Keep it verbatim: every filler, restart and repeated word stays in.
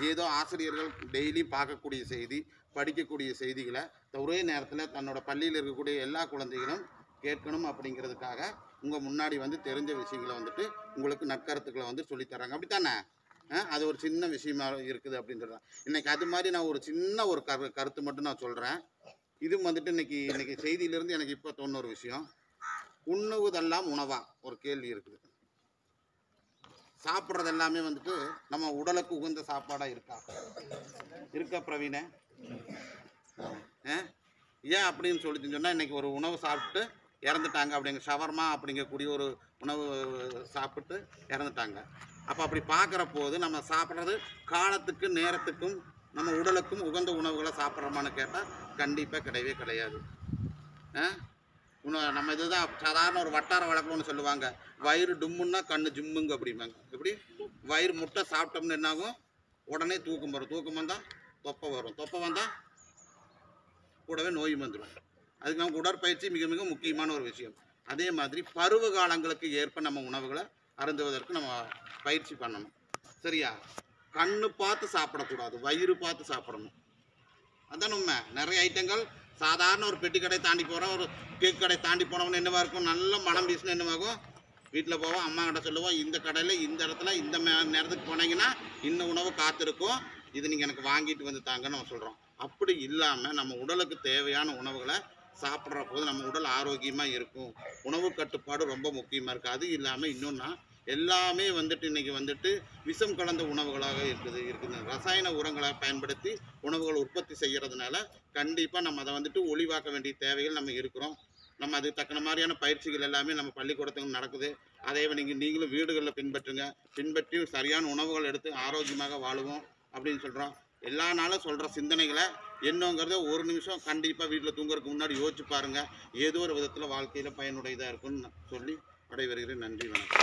ஏதோ ஆசிரியர்கள் டெய்லி பார்க்கக்கூடிய செய்தி, படிக்கக்கூடிய செய்திகளை ஒரே நேரத்தில் தன்னோட பள்ளியில் இருக்கக்கூடிய எல்லா குழந்தைகளும் கேட்கணும் அப்படிங்கிறதுக்காக உங்கள் முன்னாடி வந்து தெரிஞ்ச விஷயங்களை வந்துட்டு உங்களுக்கு நற்கருத்துக்களை வந்து சொல்லித்தராங்க. அப்படித்தானே? அது ஒரு சின்ன விஷயமா இருக்குது அப்படின்றது தான். இன்றைக்கி அது மாதிரி நான் ஒரு சின்ன ஒரு கரு கருத்து மட்டும் நான் சொல்கிறேன். இது வந்துட்டு இன்றைக்கி இன்றைக்கி செய்தியிலேருந்து எனக்கு இப்போ தோணுன ஒரு விஷயம். உண்ணுவதெல்லாம் உணவா ஒரு கேள்வி இருக்குது. சாப்பிட்றது எல்லாமே வந்துட்டு நம்ம உடலுக்கு உகந்த சாப்பாடாக இருக்கா இருக்கா பிரவீன? ஏன் அப்படின்னு சொல்லிட்டு சொன்னால் இன்றைக்கி ஒரு உணவு சாப்பிட்டு இறந்துட்டாங்க. அப்படிங்க ஷவர்மா அப்படிங்கக்கூடிய ஒரு உணவு சாப்பிட்டு இறந்துட்டாங்க. அப்போ அப்படி பார்க்குற போது நம்ம சாப்பிட்றது காலத்துக்கு நேரத்துக்கும் நம்ம உடலுக்கும் உகந்த உணவுகளை சாப்பிட்றோமான்னு கேட்டால் கண்டிப்பாக கிடையவே கிடையாது. இன்னும் நம்ம இதுதான் சாதாரண ஒரு வட்டார வழக்கம்னு சொல்லுவாங்க, வயிறு டும்முன்னா கண்ணு ஜிம்முங்க அப்படிம்பாங்க. எப்படி வயிறு முட்டை சாப்பிட்டோம்னு என்னாகும்? உடனே தூக்கம் வரும். தூக்கம் வந்தால் தொப்பை வரும். தொப்பை வந்தால் கூடவே நோய் வந்துடும். அதுக்கு நமக்கு உடற்பயிற்சி மிக மிக முக்கியமான ஒரு விஷயம். அதே மாதிரி பருவ காலங்களுக்கு ஏற்ப நம்ம உணவுகளை அருந்துவதற்கு நம்ம பயிற்சி பண்ணணும். சரியா? கண்ணு பார்த்து சாப்பிடக்கூடாது, வயிறு பார்த்து சாப்பிடணும். அதான் உண்மை. நிறைய ஐட்டங்கள் சாதாரண ஒரு பெட்டி கடை தாண்டி போகிறோம், ஒரு கேக் கடை தாண்டி போனவொன்னு என்னவா இருக்கும்? நல்ல மனம் வீசினா என்னவாகும்? வீட்டில் போவோம், அம்மா கிட்ட சொல்லுவோம், இந்த கடையில் இந்த இடத்துல இந்த நேரத்துக்கு போனீங்கன்னா இந்த உணவு காத்திருக்கும், இது நீங்கள் எனக்கு வாங்கிட்டு வந்து தாங்கன்னு நம்ம சொல்கிறோம். அப்படி இல்லாமல் நம்ம உடலுக்கு தேவையான உணவுகளை சாப்பிட்ற போது நம்ம உடல் ஆரோக்கியமாக இருக்கும். உணவு கட்டுப்பாடு ரொம்ப முக்கியமாக இருக்குது. அது இல்லாமல் இன்னொன்னா எல்லாமே வந்துட்டு இன்றைக்கி வந்துட்டு விஷம் கலந்த உணவுகளாக இருக்குது இருக்குது ரசாயன உரங்களை பயன்படுத்தி உணவுகள் உற்பத்தி செய்கிறதுனால கண்டிப்பாக நம்ம அதை வந்துட்டு ஒளிவாக்க வேண்டிய தேவைகள் நம்ம இருக்கிறோம். நம்ம அது தக்கன மாதிரியான பயிற்சிகள் எல்லாமே நம்ம பள்ளிக்கூடத்துக்கு நடக்குது. அதே நீங்கள் நீங்களும் வீடுகளில் பின்பற்றுங்க. பின்பற்றி சரியான உணவுகள் எடுத்து ஆரோக்கியமாக வாழுவோம் அப்படின்னு சொல்கிறோம். எல்லா நாளும் சொல்கிற சிந்தனைகளை என்னங்கிறத ஒரு நிமிஷம் கண்டிப்பாக வீட்டில் தூங்குறதுக்கு முன்னாடி யோசிச்சு பாருங்கள். ஏதோ ஒரு விதத்தில் வாழ்க்கையில் பயனுடையதாக இருக்குன்னு சொல்லி விடைபெறுகிறேன். நன்றி, வணக்கம்.